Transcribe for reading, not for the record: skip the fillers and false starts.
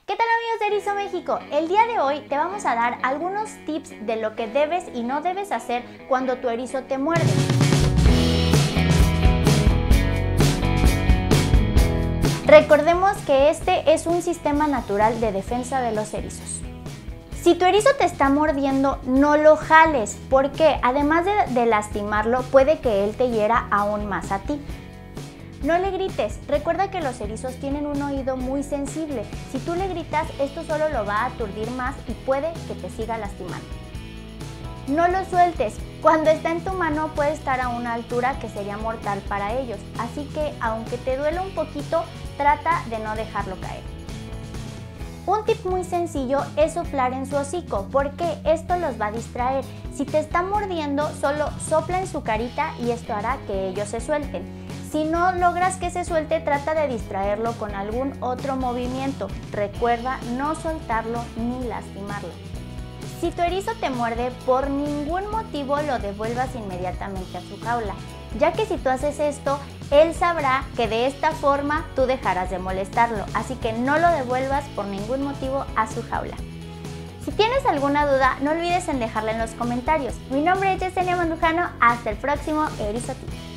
¿Qué tal amigos de Erizo México? El día de hoy te vamos a dar algunos tips de lo que debes y no debes hacer cuando tu erizo te muerde. Recordemos que este es un sistema natural de defensa de los erizos. Si tu erizo te está mordiendo, no lo jales, porque además de lastimarlo, puede que él te hiera aún más a ti. No le grites, recuerda que los erizos tienen un oído muy sensible. Si tú le gritas, esto solo lo va a aturdir más y puede que te siga lastimando. No lo sueltes, cuando está en tu mano puede estar a una altura que sería mortal para ellos, así que aunque te duela un poquito, trata de no dejarlo caer. Un tip muy sencillo es soplar en su hocico, porque esto los va a distraer. Si te está mordiendo, solo sopla en su carita y esto hará que ellos se suelten. Si no logras que se suelte, trata de distraerlo con algún otro movimiento. Recuerda no soltarlo ni lastimarlo. Si tu erizo te muerde, por ningún motivo lo devuelvas inmediatamente a su jaula, ya que si tú haces esto, él sabrá que de esta forma tú dejarás de molestarlo, así que no lo devuelvas por ningún motivo a su jaula. Si tienes alguna duda, no olvides en dejarla en los comentarios. Mi nombre es Yesenia Mandujano, hasta el próximo Erizo Tip.